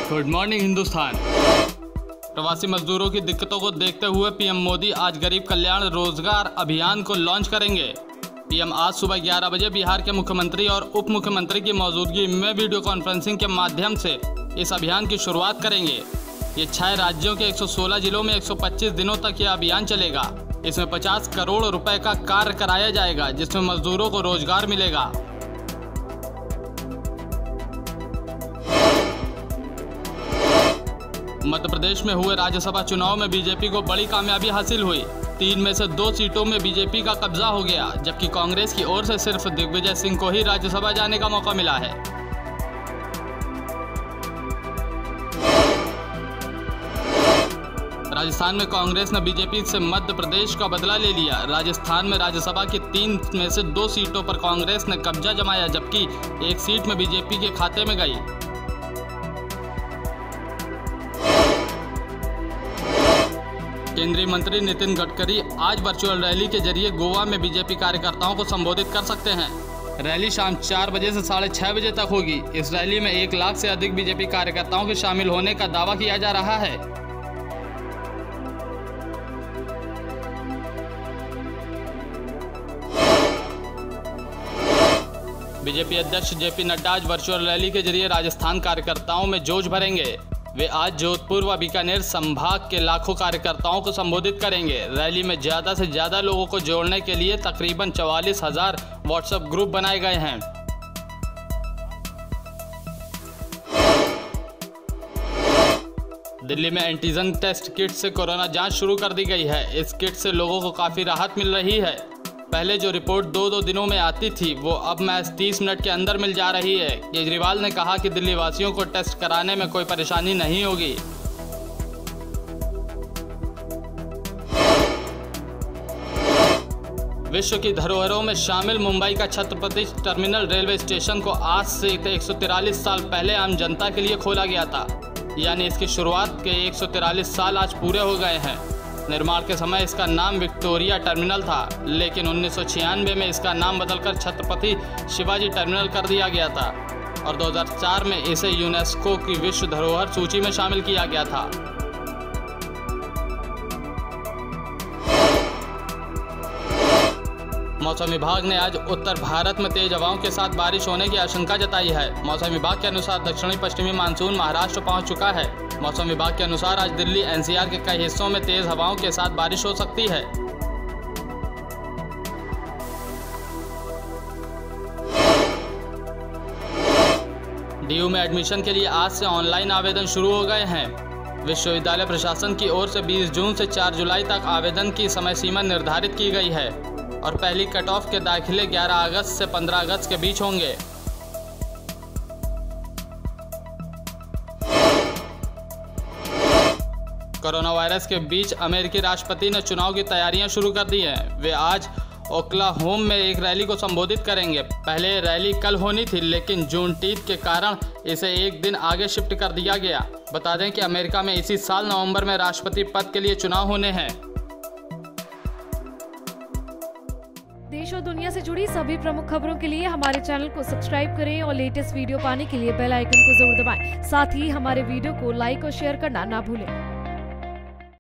Good morning Hindustan. प्रवासी मजदूरों की दिक्कतों को देखते हुए पीएम मोदी आज गरीब कल्याण रोजगार अभियान को लॉन्च करेंगे। पीएम आज सुबह 11 बजे बिहार के मुख्यमंत्री और उप मुख्यमंत्री की मौजूदगी में वीडियो कॉन्फ्रेंसिंग के माध्यम से इस अभियान की शुरुआत करेंगे। ये 6 राज्यों के 116 जिलों में 125 दिनों तक यह अभियान चलेगा। इसमें 50 करोड़ रुपए का कार्य कराया जाएगा, जिसमें मजदूरों को रोजगार मिलेगा। मध्य प्रदेश में हुए राज्यसभा चुनाव में बीजेपी को बड़ी कामयाबी हासिल हुई। 3 में से 2 सीटों में बीजेपी का कब्जा हो गया, जबकि कांग्रेस की ओर से सिर्फ दिग्विजय सिंह को ही राज्यसभा जाने का मौका मिला है। राजस्थान में कांग्रेस ने बीजेपी से मध्य प्रदेश का बदला ले लिया। राजस्थान में राज्यसभा की 3 में से 2 सीटों पर कांग्रेस ने कब्जा जमाया, जबकि 1 सीट में बीजेपी के खाते में गई। केंद्रीय मंत्री नितिन गडकरी आज वर्चुअल रैली के जरिए गोवा में बीजेपी कार्यकर्ताओं को संबोधित कर सकते हैं। रैली शाम 4 बजे से 6:30 बजे तक होगी। इस रैली में 1 लाख से अधिक बीजेपी कार्यकर्ताओं के शामिल होने का दावा किया जा रहा है। बीजेपी अध्यक्ष जेपी नड्डा आज वर्चुअल रैली के जरिए राजस्थान कार्यकर्ताओं में जोश भरेंगे। वे आज जोधपुर व बीकानेर संभाग के लाखों कार्यकर्ताओं को संबोधित करेंगे। रैली में ज़्यादा से ज़्यादा लोगों को जोड़ने के लिए तकरीबन 44,000 व्हाट्सएप ग्रुप बनाए गए हैं। दिल्ली में एंटीजन टेस्ट किट से कोरोना जांच शुरू कर दी गई है। इस किट से लोगों को काफ़ी राहत मिल रही है। पहले जो रिपोर्ट 2 दिनों में आती थी, वो अब महज 30 मिनट के अंदर मिल जा रही है। केजरीवाल ने कहा कि दिल्ली वासियों को टेस्ट कराने में कोई परेशानी नहीं होगी। विश्व की धरोहरों में शामिल मुंबई का छत्रपति टर्मिनल रेलवे स्टेशन को आज से 143 साल पहले आम जनता के लिए खोला गया था। यानी इसकी शुरुआत के 143 साल आज पूरे हो गए हैं। निर्माण के समय इसका नाम विक्टोरिया टर्मिनल था, लेकिन 1996 में इसका नाम बदलकर छत्रपति शिवाजी टर्मिनल कर दिया गया था और 2004 में इसे यूनेस्को की विश्व धरोहर सूची में शामिल किया गया था। मौसम विभाग ने आज उत्तर भारत में तेज हवाओं के साथ बारिश होने की आशंका जताई है। मौसम विभाग के अनुसार दक्षिणी पश्चिमी मानसून महाराष्ट्र पहुंच चुका है। मौसम विभाग के अनुसार आज दिल्ली एनसीआर के कई हिस्सों में तेज हवाओं के साथ बारिश हो सकती है। डीयू में एडमिशन के लिए आज से ऑनलाइन आवेदन शुरू हो गए हैं। विश्वविद्यालय प्रशासन की ओर से 20 जून से 4 जुलाई तक आवेदन की समय सीमा निर्धारित की गई है और पहली कट ऑफ के दाखिले 11 अगस्त से 15 अगस्त के बीच होंगे। कोरोना वायरस के बीच अमेरिकी राष्ट्रपति ने चुनाव की तैयारियां शुरू कर दी हैं। वे आज ओक्लाहोमा में एक रैली को संबोधित करेंगे। पहले रैली कल होनी थी, लेकिन जूनटीथ के कारण इसे 1 दिन आगे शिफ्ट कर दिया गया। बता दें कि अमेरिका में इसी साल नवंबर में राष्ट्रपति पद के लिए चुनाव होने हैं। देश और दुनिया से जुड़ी सभी प्रमुख खबरों के लिए हमारे चैनल को सब्सक्राइब करें और लेटेस्ट वीडियो पाने के लिए बेल आइकन को जरूर दबाएं। साथ ही हमारे वीडियो को लाइक और शेयर करना ना भूलें।